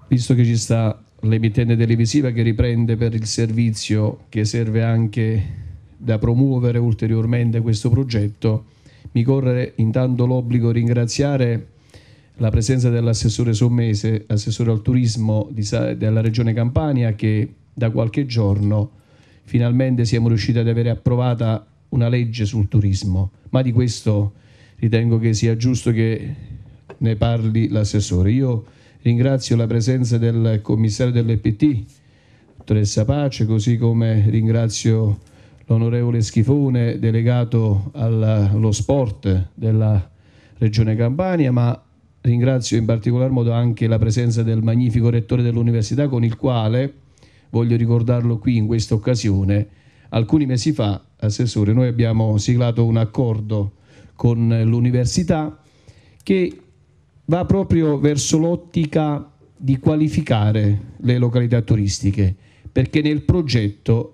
visto che ci sta l'emittente televisiva che riprende per il servizio che serve anche da promuovere ulteriormente questo progetto, mi corre intanto l'obbligo di ringraziare la presenza dell'assessore Sommese, assessore al turismo della Regione Campania, che da qualche giorno finalmente siamo riusciti ad avere approvata una legge sul turismo, ma di questo ritengo che sia giusto che ne parli l'assessore. Io ringrazio la presenza del commissario dell'EPT, dottoressa Pace, così come ringrazio l'onorevole Schifone, delegato allo sport della Regione Campania, ma ringrazio in particolar modo anche la presenza del magnifico rettore dell'università, con il quale, voglio ricordarlo qui in questa occasione, alcuni mesi fa, assessore, noi abbiamo siglato un accordo con l'università che va proprio verso l'ottica di qualificare le località turistiche, perché nel progetto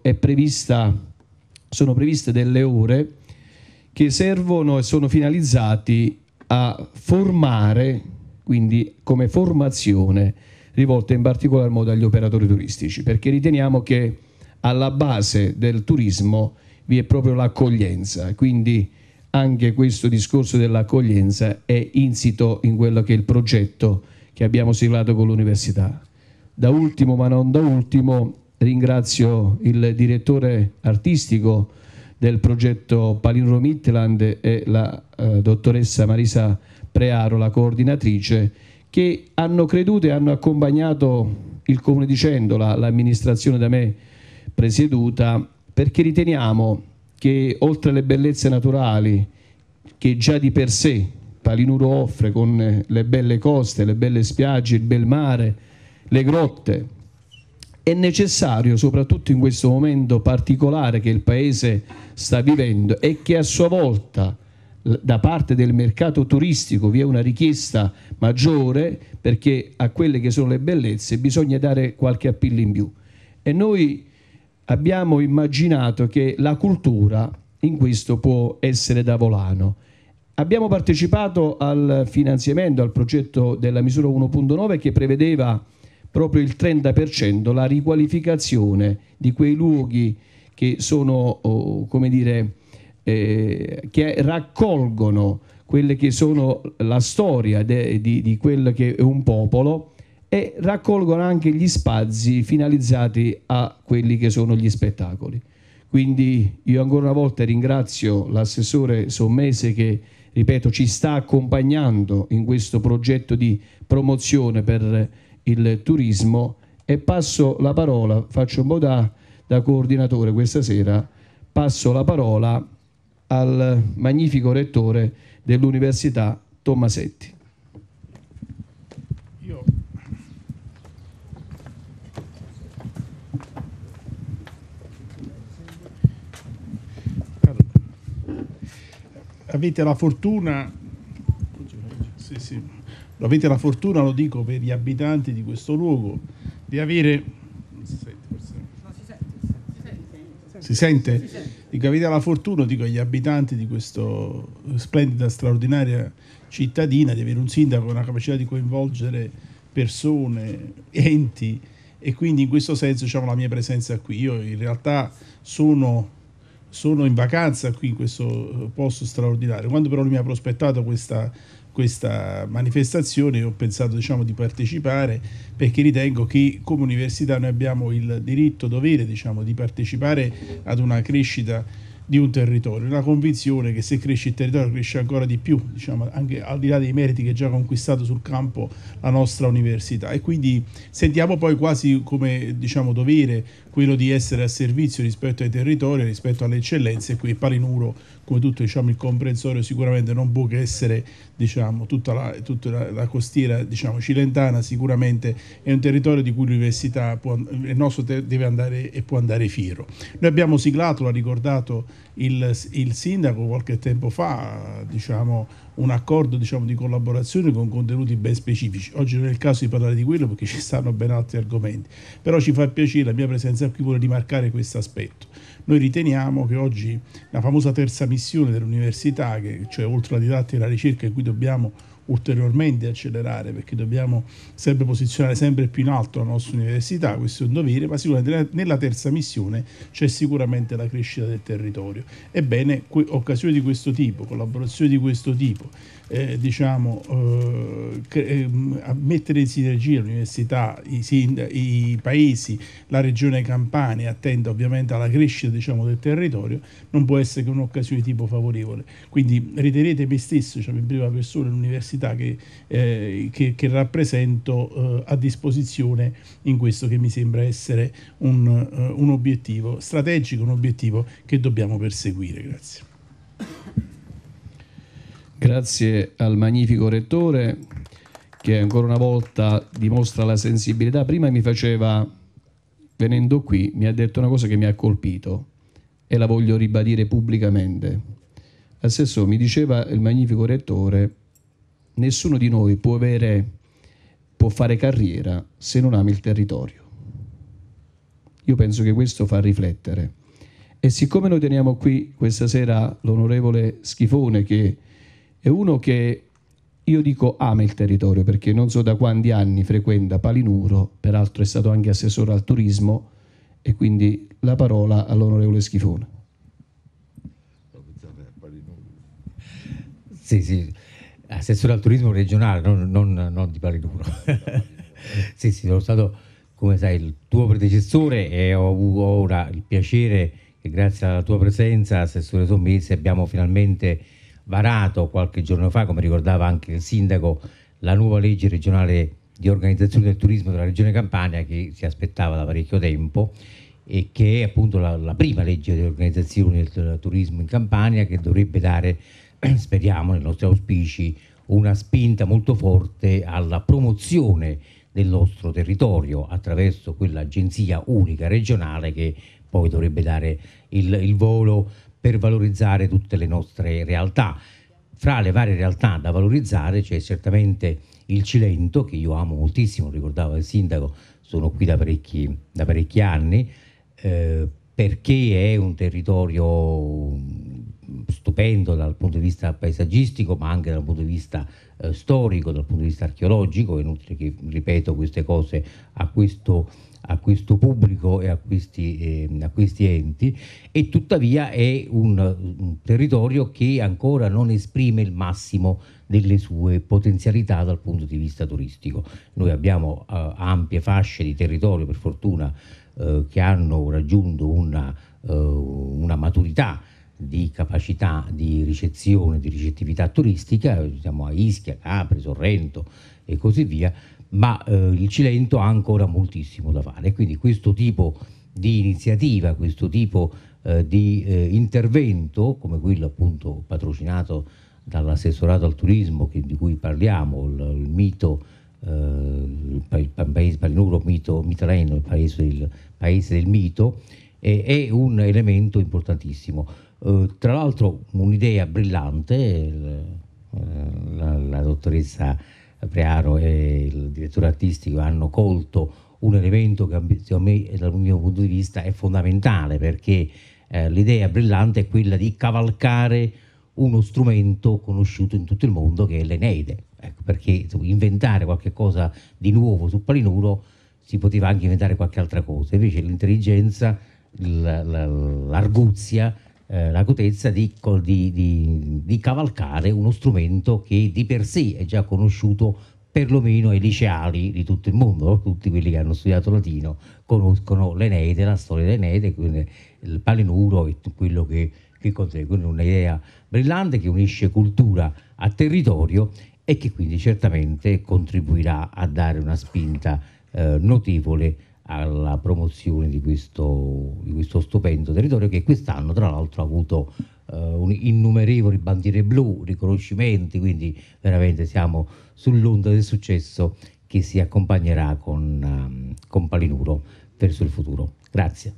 sono previste delle ore che servono e sono finalizzati a formare, quindi come formazione rivolta in particolar modo agli operatori turistici, perché riteniamo che alla base del turismo vi è proprio l'accoglienza, quindi anche questo discorso dell'accoglienza è insito in quello che è il progetto che abbiamo siglato con l'università. Da ultimo, ma non da ultimo, ringrazio il direttore artistico del progetto Palinuro Midland e la dottoressa Marisa Prearo, la coordinatrice, che hanno creduto e hanno accompagnato il Comune di Cendola, l'amministrazione da me presieduta, perché riteniamo che oltre alle bellezze naturali che già di per sé Palinuro offre, con le belle coste, le belle spiagge, il bel mare, le grotte, è necessario, soprattutto in questo momento particolare che il Paese sta vivendo e che a sua volta da parte del mercato turistico vi è una richiesta maggiore, perché a quelle che sono le bellezze bisogna dare qualche appeal in più. E noi abbiamo immaginato che la cultura in questo può essere da volano. Abbiamo partecipato al finanziamento, al progetto della misura 1.9 che prevedeva proprio il 30%, la riqualificazione di quei luoghi che sono, come dire, che raccolgono quelle che sono la storia di quello che è un popolo, e raccolgono anche gli spazi finalizzati a quelli che sono gli spettacoli. Quindi io ancora una volta ringrazio l'assessore Sommese che, ripeto, ci sta accompagnando in questo progetto di promozione per il turismo, e passo la parola, faccio un po' da coordinatore questa sera, passo la parola al magnifico rettore dell'Università Tommasetti. Avete la fortuna, avete la fortuna, lo dico per gli abitanti di questo luogo, di avere, si sente? Dico, avete la fortuna, dico agli abitanti di questa splendida, straordinaria cittadina, di avere un sindaco con una capacità di coinvolgere persone, enti, e quindi in questo senso diciamo la mia presenza qui. Io in realtà sono in vacanza qui in questo posto straordinario. Quando però lui mi ha prospettato questa manifestazione, ho pensato diciamo di partecipare, perché ritengo che come università noi abbiamo il diritto dovere diciamo di partecipare ad una crescita di un territorio, una convinzione che se cresce il territorio cresce ancora di più, diciamo, anche al di là dei meriti che ha già conquistato sul campo la nostra università, e quindi sentiamo poi quasi come diciamo dovere quello di essere a servizio rispetto ai territori, rispetto alle eccellenze, e qui Palinuro, come tutto diciamo il comprensorio, sicuramente non può che essere diciamo tutta la costiera diciamo cilentana, sicuramente è un territorio di cui l'università il nostro deve andare e può andare fiero. Noi abbiamo siglato, l'ha ricordato il sindaco qualche tempo fa, diciamo un accordo diciamo di collaborazione con contenuti ben specifici. Oggi non è il caso di parlare di quello perché ci stanno ben altri argomenti, però ci fa piacere, la mia presenza qui vuole rimarcare questo aspetto. Noi riteniamo che oggi la famosa terza missione dell'università, che cioè oltre alla didattica e alla ricerca, in cui dobbiamo ulteriormente accelerare, perché dobbiamo sempre posizionare sempre più in alto la nostra università, questo è un dovere, ma sicuramente nella terza missione c'è sicuramente la crescita del territorio. Ebbene, occasioni di questo tipo, collaborazioni di questo tipo, mettere in sinergia l'università, i paesi, la regione Campania, attenta ovviamente alla crescita, diciamo, del territorio, non può essere che un'occasione di tipo favorevole. Quindi ritenete me stesso, diciamo, in prima persona, l'università che rappresento, a disposizione in questo che mi sembra essere un obiettivo strategico, un obiettivo che dobbiamo perseguire. Grazie. Grazie al magnifico rettore che ancora una volta dimostra la sensibilità. Prima venendo qui, mi ha detto una cosa che mi ha colpito e la voglio ribadire pubblicamente. Assessore, mi diceva il magnifico rettore, nessuno di noi può fare carriera se non ama il territorio. Io penso che questo fa riflettere. E siccome noi teniamo qui questa sera l'onorevole Schifone, che è uno che io dico ama il territorio, perché non so da quanti anni frequenta Palinuro, peraltro è stato anche assessore al turismo, e quindi la parola all'onorevole Schifone. Sì, assessore al turismo regionale, non di Palinuro. Sì, sono stato, come sai, il tuo predecessore e ho ora il piacere che grazie alla tua presenza, assessore Sommesi, abbiamo finalmente varato qualche giorno fa, come ricordava anche il sindaco, la nuova legge regionale di organizzazione del turismo della regione Campania, che si aspettava da parecchio tempo e che è appunto la prima legge di organizzazione del turismo in Campania, che dovrebbe dare, speriamo, nei nostri auspici, una spinta molto forte alla promozione del nostro territorio attraverso quell'agenzia unica regionale che poi dovrebbe dare il volo per valorizzare tutte le nostre realtà. Fra le varie realtà da valorizzare c'è certamente il Cilento, che io amo moltissimo, ricordava il sindaco, sono qui da parecchi anni, perché è un territorio stupendo dal punto di vista paesaggistico, ma anche dal punto di vista storico, dal punto di vista archeologico. È inutile che ripeto queste cose a questo pubblico e a questi enti, e tuttavia è un territorio che ancora non esprime il massimo delle sue potenzialità dal punto di vista turistico. Noi abbiamo ampie fasce di territorio, per fortuna, che hanno raggiunto una maturità di capacità di ricezione, di ricettività turistica. Siamo a Ischia, Capri, Sorrento e così via, ma il Cilento ha ancora moltissimo da fare. Quindi questo tipo di iniziativa, questo tipo di intervento, come quello appunto patrocinato dall'assessorato al turismo di cui parliamo, il mito, il paese Palinuro, Mitaleno, il paese del mito, è un elemento importantissimo. Tra l'altro un'idea brillante, la dottoressa Prearo e il direttore artistico hanno colto un elemento che secondo me, dal mio punto di vista, è fondamentale, perché l'idea brillante è quella di cavalcare uno strumento conosciuto in tutto il mondo, che è l'Eneide. Ecco, perché inventare qualche cosa di nuovo su Palinuro si poteva anche inventare qualche altra cosa, invece l'intelligenza, l'arguzia, l'acutezza di cavalcare uno strumento che di per sé è già conosciuto perlomeno ai liceali di tutto il mondo. Tutti quelli che hanno studiato latino conoscono l'Eneide, la storia dell'Eneide, quindi il Palinuro e quello che contiene. Quindi un'idea brillante che unisce cultura a territorio e che quindi certamente contribuirà a dare una spinta notevole alla promozione di questo stupendo territorio, che quest'anno tra l'altro ha avuto innumerevoli bandiere blu, riconoscimenti, quindi veramente siamo sull'onda del successo che si accompagnerà con Palinuro verso il futuro. Grazie.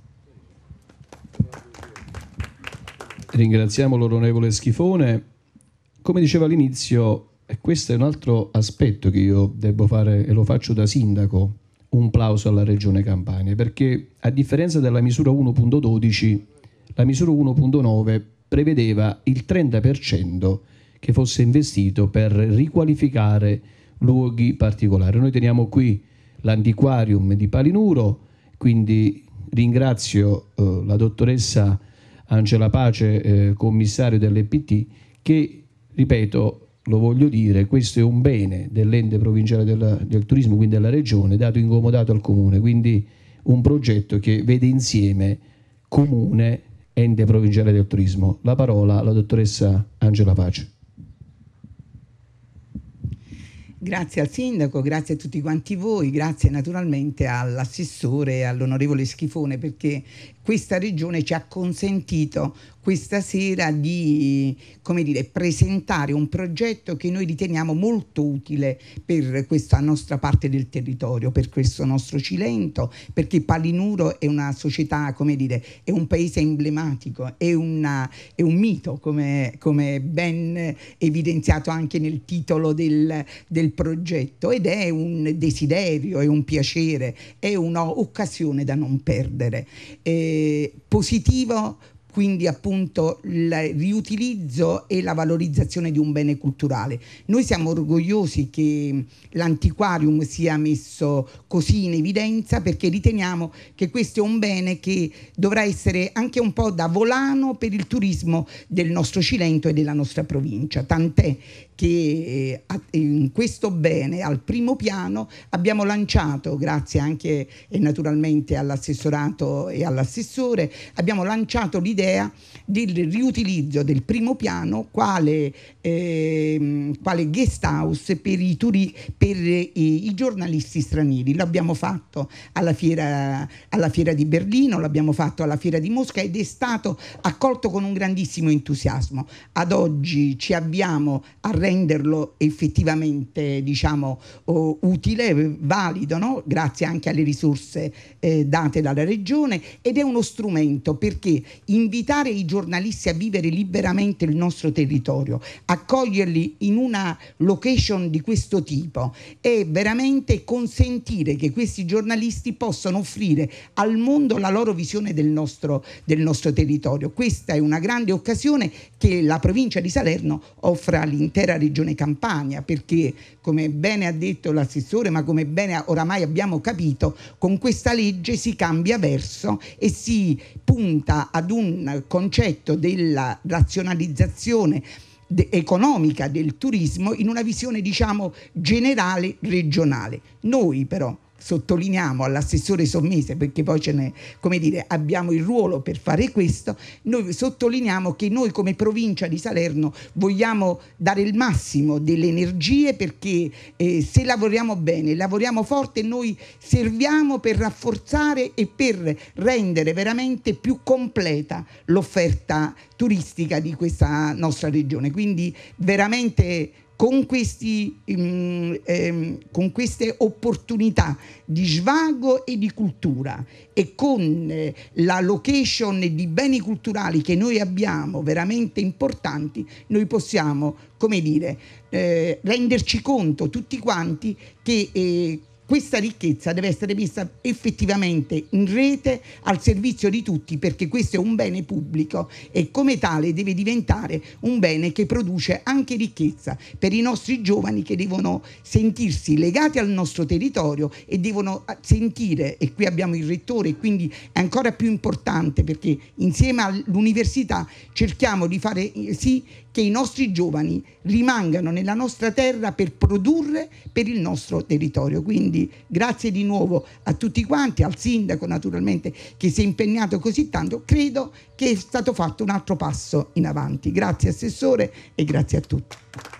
Ringraziamo l'onorevole Schifone. Come diceva all'inizio, questo è un altro aspetto che io devo fare, e lo faccio da sindaco, un plauso alla Regione Campania, perché a differenza della misura 1.12, la misura 1.9 prevedeva il 30% che fosse investito per riqualificare luoghi particolari. Noi teniamo qui l'antiquarium di Palinuro, quindi ringrazio la dottoressa Angela Pace, commissario dell'EPT, che, ripeto, lo voglio dire, questo è un bene dell'ente provinciale del turismo, quindi della regione, dato incomodato al comune, quindi un progetto che vede insieme comune, ente provinciale del turismo. La parola alla dottoressa Angela Pace. Grazie al sindaco, grazie a tutti quanti voi, grazie naturalmente all'assessore e all'onorevole Schifone, perché questa regione ci ha consentito questa sera di, come dire, presentare un progetto che noi riteniamo molto utile per questa nostra parte del territorio, per questo nostro Cilento, perché Palinuro è una società, come dire, è un paese emblematico, è un mito, come ben evidenziato anche nel titolo del progetto, ed è un desiderio, è un piacere, è un'occasione da non perdere. Positivo quindi appunto il riutilizzo e la valorizzazione di un bene culturale. Noi siamo orgogliosi che l'antiquarium sia messo così in evidenza, perché riteniamo che questo è un bene che dovrà essere anche un po' da volano per il turismo del nostro Cilento e della nostra provincia, tant'è che in questo bene al primo piano abbiamo lanciato, grazie anche e naturalmente all'assessorato e all'assessore, abbiamo lanciato l'idea del riutilizzo del primo piano quale guest house per i giornalisti stranieri. L'abbiamo fatto alla fiera di Berlino, l'abbiamo fatto alla fiera di Mosca ed è stato accolto con un grandissimo entusiasmo. Ad oggi ci avviamo a renderlo effettivamente, diciamo, utile, valido, no? Grazie anche alle risorse date dalla regione, ed è uno strumento perché invitare i giornalisti a vivere liberamente il nostro territorio, accoglierli in una location di questo tipo e veramente consentire che questi giornalisti possano offrire al mondo la loro visione del nostro territorio. Questa è una grande occasione che la provincia di Salerno offre all'intera regione Campania, perché, come bene ha detto l'assessore, ma come bene oramai abbiamo capito, con questa legge si cambia verso e si punta ad un concetto della razionalizzazione economica del turismo in una visione, diciamo, generale regionale. Noi però sottolineiamo all'assessore Sommese, perché poi come dire, abbiamo il ruolo per fare questo, noi sottolineiamo che noi come provincia di Salerno vogliamo dare il massimo delle energie, perché se lavoriamo bene, lavoriamo forte, noi serviamo per rafforzare e per rendere veramente più completa l'offerta turistica di questa nostra regione. Quindi veramente con queste opportunità di svago e di cultura e con la location di beni culturali che noi abbiamo veramente importanti, noi possiamo, come dire, renderci conto tutti quanti che questa ricchezza deve essere messa effettivamente in rete al servizio di tutti, perché questo è un bene pubblico e come tale deve diventare un bene che produce anche ricchezza per i nostri giovani, che devono sentirsi legati al nostro territorio e devono sentire, e qui abbiamo il rettore e quindi è ancora più importante, perché insieme all'università cerchiamo di fare sì che i nostri giovani rimangano nella nostra terra per produrre per il nostro territorio. Quindi grazie di nuovo a tutti quanti, al sindaco naturalmente che si è impegnato così tanto. Credo che è stato fatto un altro passo in avanti. Grazie assessore e grazie a tutti.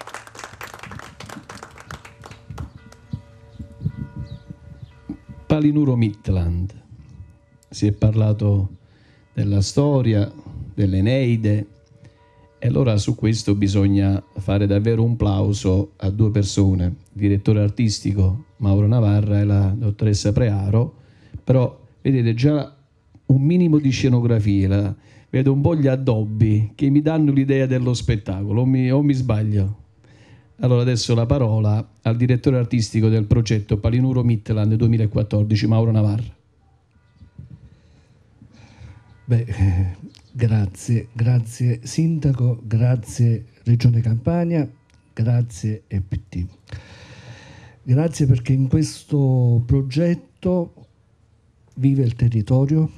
Palinuro Midland. Si è parlato della storia, dell'Eneide, e allora su questo bisogna fare davvero un plauso a due persone, il direttore artistico Mauro Navarra e la dottoressa Prearo. Però vedete già un minimo di scenografia, vedo un po' gli addobbi che mi danno l'idea dello spettacolo, o mi sbaglio? Allora adesso la parola al direttore artistico del progetto Palinuro Midland 2014, Mauro Navarra. Grazie Sindaco, grazie Regione Campania, grazie EPT. Grazie perché in questo progetto vive il territorio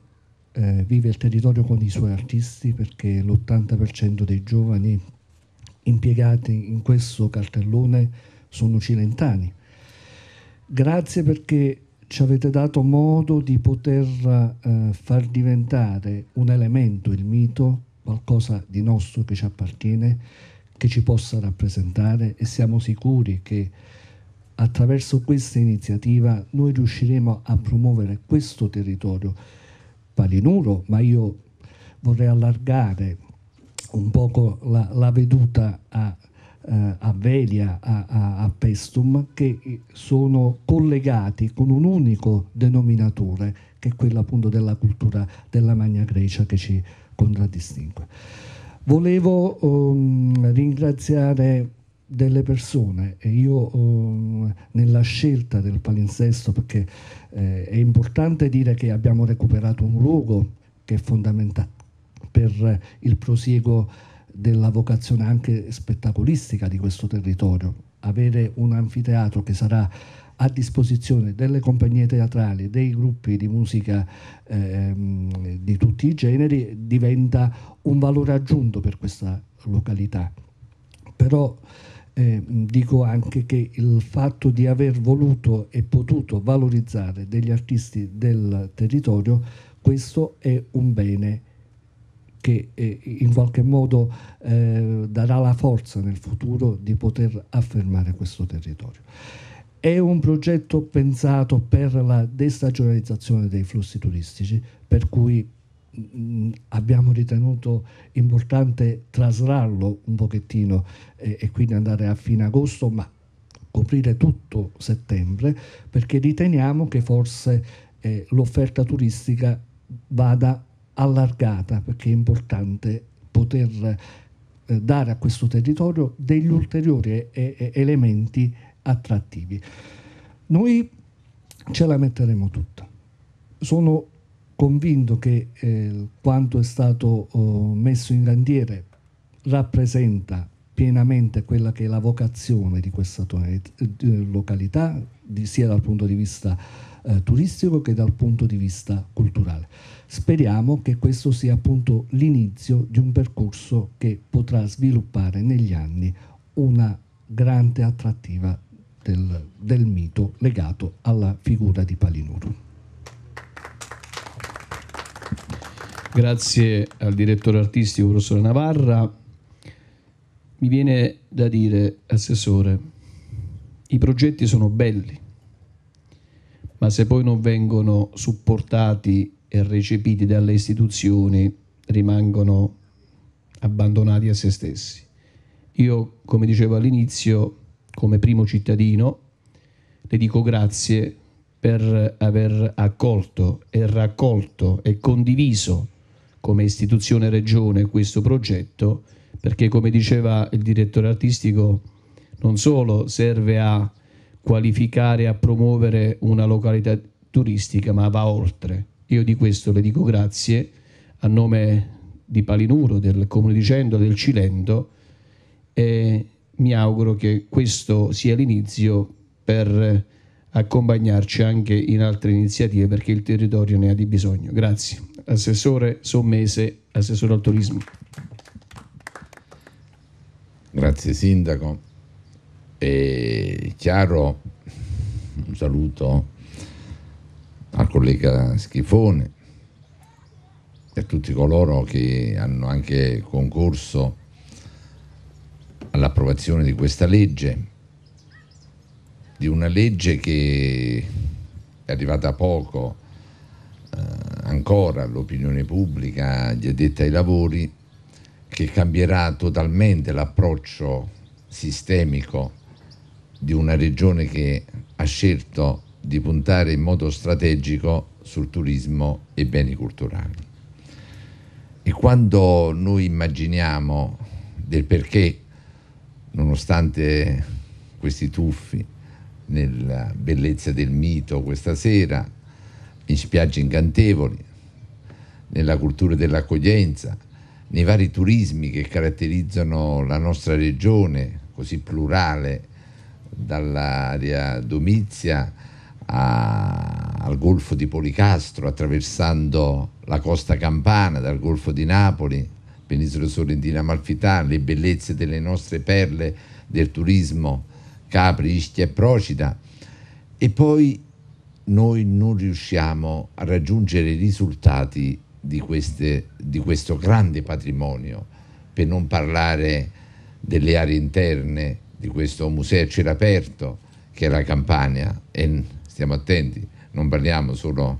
con i suoi artisti, perché l'80% dei giovani impiegati in questo cartellone sono cilentani. Grazie perché ci avete dato modo di poter far diventare un elemento, il mito, qualcosa di nostro che ci appartiene, che ci possa rappresentare, e siamo sicuri che attraverso questa iniziativa noi riusciremo a promuovere questo territorio palinuro, ma io vorrei allargare un poco la veduta a Velia, a Pestum, che sono collegati con un unico denominatore, che è quello appunto della cultura della Magna Grecia che ci contraddistingue. Volevo ringraziare delle persone, e io nella scelta del palinsesto, perché è importante dire che abbiamo recuperato un luogo che è fondamentale per il prosieguo della vocazione anche spettacolistica di questo territorio. Avere un anfiteatro che sarà a disposizione delle compagnie teatrali, dei gruppi di musica di tutti i generi, diventa un valore aggiunto per questa località. Però dico anche che il fatto di aver voluto e potuto valorizzare degli artisti del territorio, questo è un bene che in qualche modo darà la forza nel futuro di poter affermare questo territorio. È un progetto pensato per la destagionalizzazione dei flussi turistici, per cui abbiamo ritenuto importante traslarlo un pochettino e quindi andare a fine agosto, ma coprire tutto settembre, perché riteniamo che forse l'offerta turistica vada allargata, perché è importante poter dare a questo territorio degli ulteriori elementi attrattivi. Noi ce la metteremo tutta. Sono convinto che quanto è stato messo in cantiere rappresenta pienamente quella che è la vocazione di questa località, sia dal punto di vista turistico che dal punto di vista culturale. Speriamo che questo sia appunto l'inizio di un percorso che potrà sviluppare negli anni una grande attrattiva del mito legato alla figura di Palinuro. Grazie al direttore artistico professore Navarra. Mi viene da dire, Assessore, i progetti sono belli, ma se poi non vengono supportati e recepiti dalle istituzioni, rimangono abbandonati a se stessi. Io, come dicevo all'inizio, come primo cittadino, le dico grazie per aver accolto e raccolto e condiviso come istituzione regione questo progetto, perché, come diceva il direttore artistico, non solo serve a qualificare e a promuovere una località turistica, ma va oltre. Io di questo le dico grazie a nome di Palinuro, del Comune di Cento, del Cilento, e mi auguro che questo sia l'inizio per accompagnarci anche in altre iniziative, perché il territorio ne ha di bisogno. Grazie. Assessore Sommese, Assessore al Turismo. Grazie Sindaco. È chiaro, un saluto al collega Schifone e a tutti coloro che hanno anche concorso all'approvazione di questa legge, di una legge che è arrivata poco ancora all'opinione pubblica, agli addetti ai lavori, che cambierà totalmente l'approccio sistemico di una regione che ha scelto di puntare in modo strategico sul turismo e beni culturali. E quando noi immaginiamo del perché, nonostante questi tuffi, nella bellezza del mito questa sera, in spiagge incantevoli, nella cultura dell'accoglienza, nei vari turismi che caratterizzano la nostra regione così plurale, dall'area domizia al Golfo di Policastro, attraversando la costa campana, dal Golfo di Napoli, Penisola Sorrentina Amalfitana, le bellezze delle nostre perle del turismo, Capri, Ischia e Procida, e poi noi non riusciamo a raggiungere i risultati di questo grande patrimonio, per non parlare delle aree interne di questo museo a cielo aperto che è la Campania, e stiamo attenti, non parliamo solo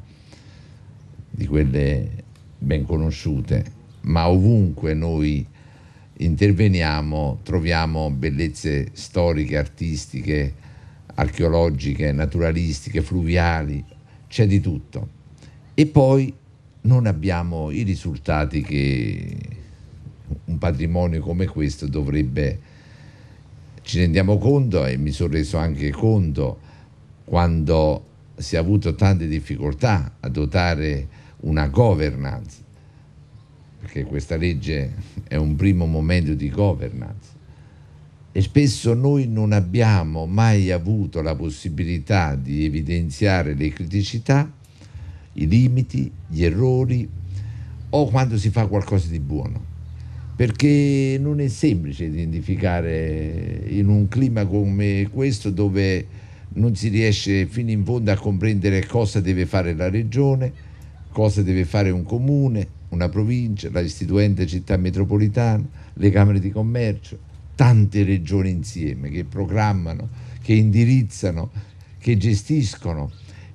di quelle ben conosciute, ma ovunque noi interveniamo troviamo bellezze storiche, artistiche, archeologiche, naturalistiche, fluviali, c'è di tutto. E poi non abbiamo i risultati che un patrimonio come questo dovrebbe. Ci rendiamo conto, e mi sono reso anche conto quando si è avuto tante difficoltà a dotare una governance, perché questa legge è un primo momento di governance, e spesso noi non abbiamo mai avuto la possibilità di evidenziare le criticità, i limiti, gli errori, o quando si fa qualcosa di buono, perché non è semplice identificare in un clima come questo, dove non si riesce fino in fondo a comprendere cosa deve fare la regione, cosa deve fare un comune, una provincia, la istituente città metropolitana, le camere di commercio, tante regioni insieme che programmano, che indirizzano, che gestiscono,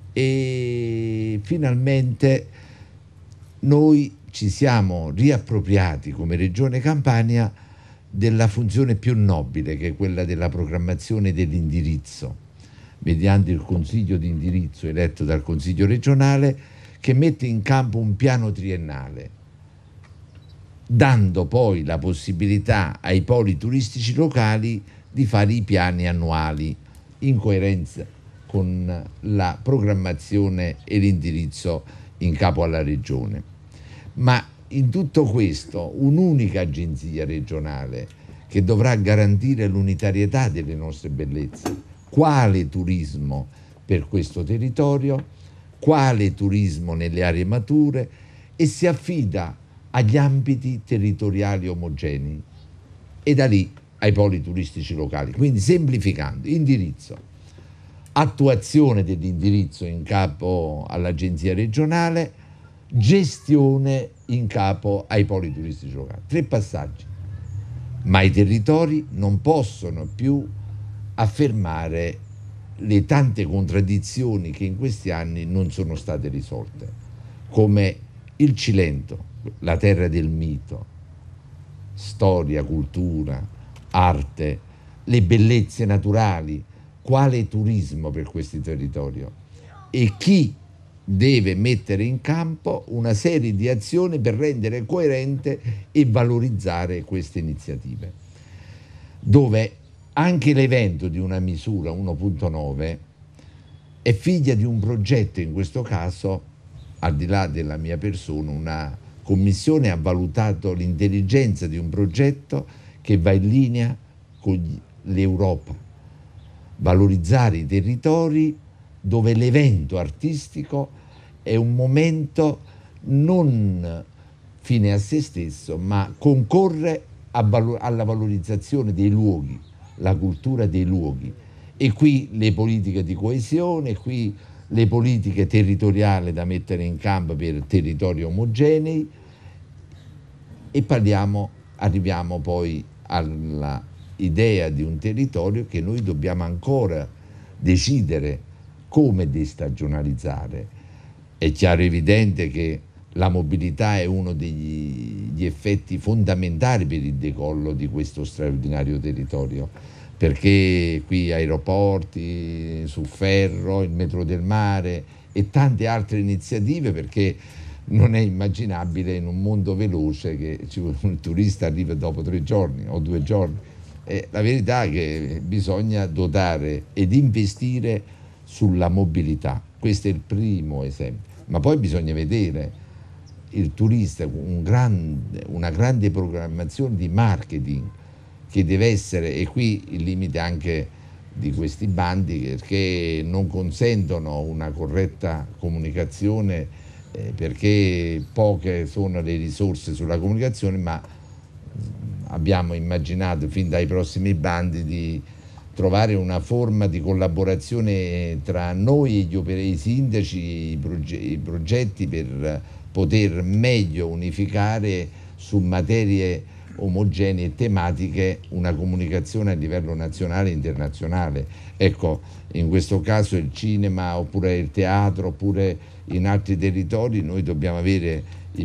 e finalmente noi ci siamo riappropriati come Regione Campania della funzione più nobile, che è quella della programmazione e dell'indirizzo, mediante il Consiglio di indirizzo eletto dal Consiglio regionale, che mette in campo un piano triennale, dando poi la possibilità ai poli turistici locali di fare i piani annuali in coerenza con la programmazione e l'indirizzo in capo alla regione. Ma in tutto questo un'unica agenzia regionale che dovrà garantire l'unitarietà delle nostre bellezze. Quale turismo per questo territorio, quale turismo nelle aree mature, e si affida agli ambiti territoriali omogenei e da lì ai poli turistici locali. Quindi, semplificando, indirizzo, attuazione dell'indirizzo in capo all'agenzia regionale, gestione in capo ai poli turistici locali. 3 passaggi, ma i territori non possono più affermare le tante contraddizioni che in questi anni non sono state risolte, come il Cilento, la terra del mito, storia, cultura, arte, le bellezze naturali. Quale turismo per questi territori? E chi deve mettere in campo una serie di azioni per rendere coerente e valorizzare queste iniziative, dove anche l'evento di una misura 1.9 è figlia di un progetto. In questo caso, al di là della mia persona, una commissione ha valutato l'intelligenza di un progetto che va in linea con l'Europa, valorizzare i territori dove l'evento artistico è un momento non fine a se stesso, ma concorre alla valorizzazione dei luoghi, la cultura dei luoghi. E qui le politiche di coesione, qui le politiche territoriali da mettere in campo per territori omogenei, e arriviamo poi alla idea di un territorio che noi dobbiamo ancora decidere come destagionalizzare. È chiaro e evidente che la mobilità è uno degli effetti fondamentali per il decollo di questo straordinario territorio, perché qui aeroporti, su ferro, il metro del mare e tante altre iniziative, perché non è immaginabile in un mondo veloce che un turista arriva dopo 3 giorni o 2 giorni. La verità è che bisogna dotare ed investire sulla mobilità. Questo è il primo esempio, ma poi bisogna vedere il turista una grande programmazione di marketing che deve essere, e qui il limite anche di questi bandi, perché non consentono una corretta comunicazione, perché poche sono le risorse sulla comunicazione, ma abbiamo immaginato fin dai prossimi bandi di trovare una forma di collaborazione tra noi e i sindaci, i progetti, per poter meglio unificare su materie omogenee e tematiche una comunicazione a livello nazionale e internazionale. Ecco, in questo caso il cinema, oppure il teatro, oppure in altri territori, noi dobbiamo avere i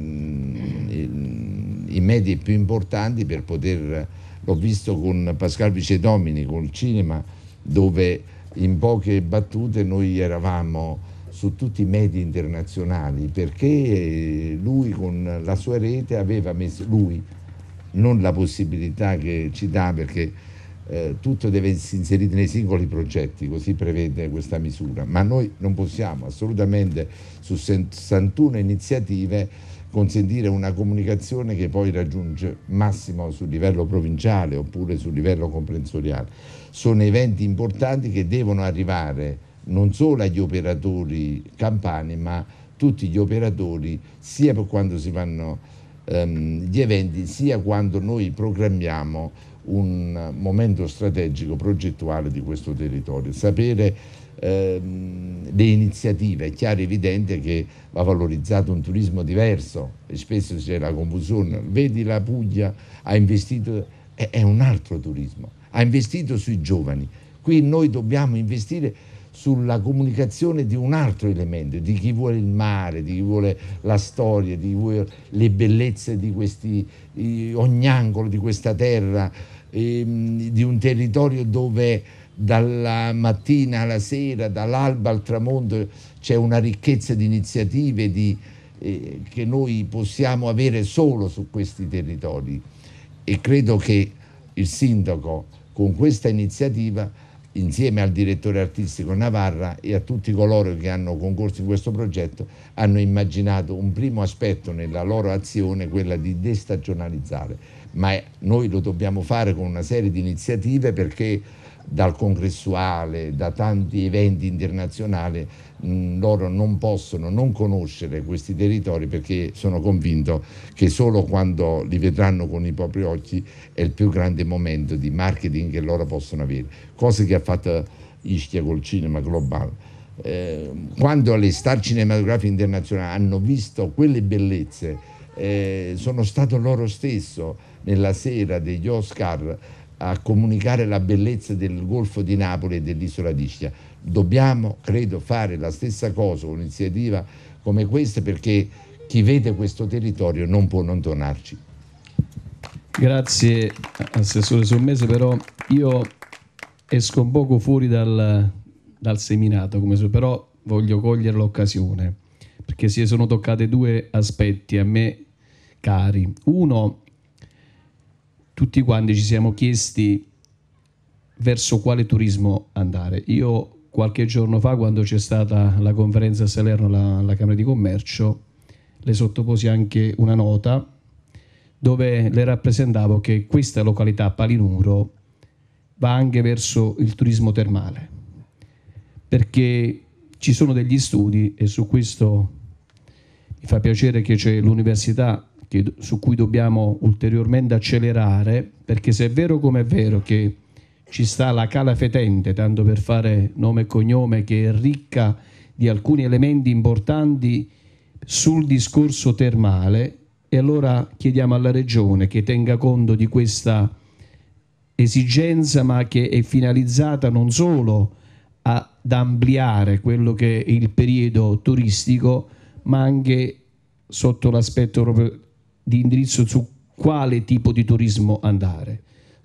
mezzi più importanti per poter. L'ho visto con Pascal Vicedomini, col cinema, dove in poche battute noi eravamo su tutti i media internazionali, perché lui con la sua rete aveva messo, lui, non la possibilità che ci dà, perché tutto deve essere inserito nei singoli progetti, così prevede questa misura, ma noi non possiamo assolutamente su 61 iniziative consentire una comunicazione che poi raggiunge massimo sul livello provinciale oppure sul livello comprensoriale. Sono eventi importanti che devono arrivare non solo agli operatori campani, ma tutti gli operatori, sia per quando si fanno gli eventi, sia quando noi programmiamo un momento strategico progettuale di questo territorio. Sapere le iniziative, è chiaro e evidente che va valorizzato un turismo diverso, e spesso c'è la confusione. Vedi, la Puglia ha investito, è un altro turismo, ha investito sui giovani. Qui noi dobbiamo investire sulla comunicazione di un altro elemento, di chi vuole il mare, di chi vuole la storia, di chi vuole le bellezze di ogni angolo di questa terra, di un territorio dove dalla mattina alla sera, dall'alba al tramonto, c'è una ricchezza di iniziative che noi possiamo avere solo su questi territori, e credo che il sindaco con questa iniziativa, insieme al direttore artistico Navarra e a tutti coloro che hanno concorso in questo progetto, hanno immaginato un primo aspetto nella loro azione, quella di destagionalizzare, ma noi lo dobbiamo fare con una serie di iniziative, perché dal congressuale, da tanti eventi internazionali, loro non possono non conoscere questi territori, perché sono convinto che solo quando li vedranno con i propri occhi è il più grande momento di marketing che loro possono avere, cose che ha fatto Ischia col cinema globale. Quando le star cinematografiche internazionali hanno visto quelle bellezze, sono stato loro stesso nella sera degli Oscar a comunicare la bellezza del Golfo di Napoli e dell'isola d'Ischia. Dobbiamo, credo, fare la stessa cosa con un'iniziativa come questa, perché chi vede questo territorio non può non tornarci. Grazie Assessore Sommese, però io esco un poco fuori dal seminato, però voglio cogliere l'occasione, perché si sono toccate due aspetti a me cari. Uno, tutti quanti ci siamo chiesti verso quale turismo andare. Io qualche giorno fa, quando c'è stata la conferenza a Salerno alla Camera di Commercio, le sottoposi anche una nota dove le rappresentavo che questa località, Palinuro, va anche verso il turismo termale, perché ci sono degli studi, e su questo mi fa piacere che c'è l'università su cui dobbiamo ulteriormente accelerare, perché se è vero come è vero che ci sta la Cala Fetente, tanto per fare nome e cognome, che è ricca di alcuni elementi importanti sul discorso termale, e allora chiediamo alla Regione che tenga conto di questa esigenza, ma che è finalizzata non solo ad ampliare quello che è il periodo turistico, ma anche sotto l'aspetto proprio di indirizzo su quale tipo di turismo andare.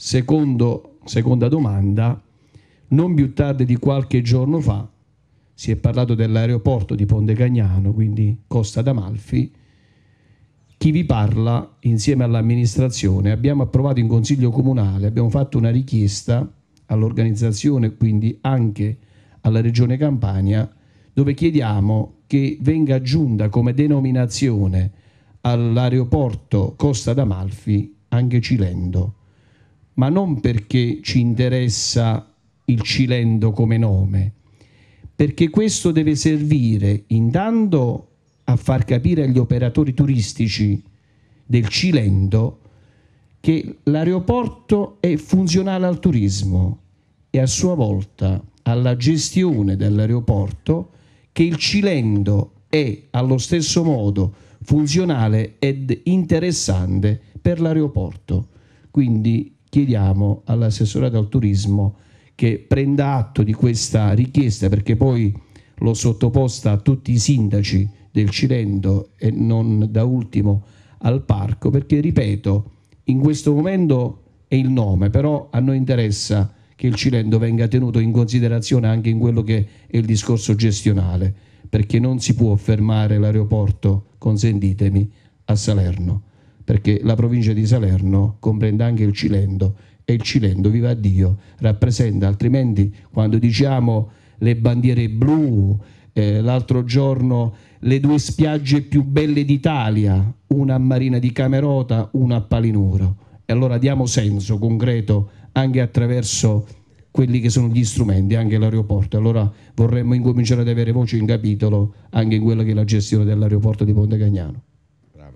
Seconda domanda, non più tardi di qualche giorno fa si è parlato dell'aeroporto di Ponte Cagnano, quindi Costa d'Amalfi. Chi vi parla, insieme all'amministrazione, abbiamo approvato in Consiglio Comunale, abbiamo fatto una richiesta all'organizzazione, quindi anche alla Regione Campania, dove chiediamo che venga aggiunta come denominazione all'aeroporto Costa d'Amalfi anche Cilendo, ma non perché ci interessa il Cilendo come nome, perché questo deve servire intanto a far capire agli operatori turistici del Cilendo che l'aeroporto è funzionale al turismo e a sua volta alla gestione dell'aeroporto, che il Cilendo è allo stesso modo funzionale ed interessante per l'aeroporto. Quindi chiediamo all'assessorato al turismo che prenda atto di questa richiesta, perché poi l'ho sottoposta a tutti i sindaci del Cilendo e non da ultimo al parco, perché ripeto, in questo momento è il nome, però a noi interessa che il Cilendo venga tenuto in considerazione anche in quello che è il discorso gestionale, perché non si può fermare l'aeroporto, consentitemi, a Salerno, perché la provincia di Salerno comprende anche il Cilendo e il Cilendo, viva Dio, rappresenta, altrimenti quando diciamo le bandiere blu, l'altro giorno le 2 spiagge più belle d'Italia, una a Marina di Camerota, una a Palinuro, e allora diamo senso concreto anche attraverso quelli che sono gli strumenti, anche l'aeroporto. Allora vorremmo incominciare ad avere voce in capitolo anche in quella che è la gestione dell'aeroporto di Ponte Cagnano. Bravo,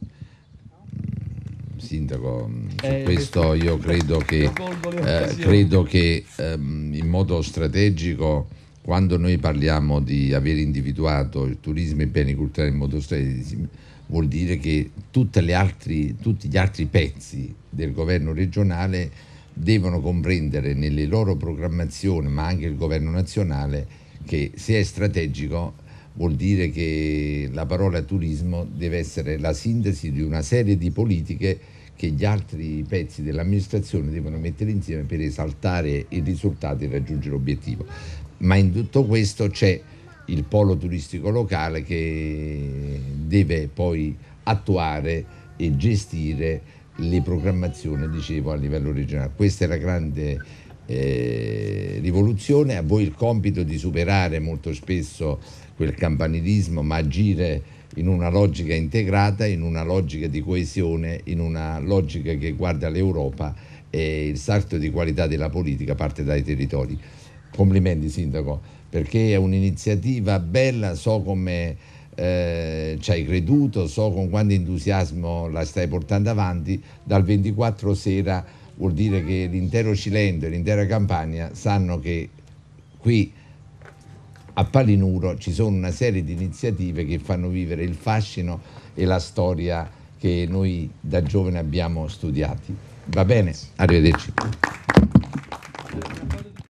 Sindaco, su questo io credo che in modo strategico, quando noi parliamo di aver individuato il turismo e i beni culturali in modo strategico, vuol dire che tutti gli altri pezzi del governo regionale devono comprendere nelle loro programmazioni, ma anche il governo nazionale, che se è strategico vuol dire che la parola turismo deve essere la sintesi di una serie di politiche che gli altri pezzi dell'amministrazione devono mettere insieme per esaltare i risultati e raggiungere l'obiettivo. Ma in tutto questo c'è il polo turistico locale che deve poi attuare e gestire le programmazioni, dicevo, a livello regionale. Questa è la grande rivoluzione. A voi il compito di superare molto spesso quel campanilismo, ma agire in una logica integrata, in una logica di coesione, in una logica che guarda l'Europa, e il salto di qualità della politica parte dai territori. Complimenti Sindaco, perché è un'iniziativa bella, so come ci hai creduto, so con quanto entusiasmo la stai portando avanti. Dal 24 sera vuol dire che l'intero Cilento e l'intera Campania sanno che qui a Palinuro ci sono una serie di iniziative che fanno vivere il fascino e la storia che noi da giovane abbiamo studiati. Va bene? Arrivederci.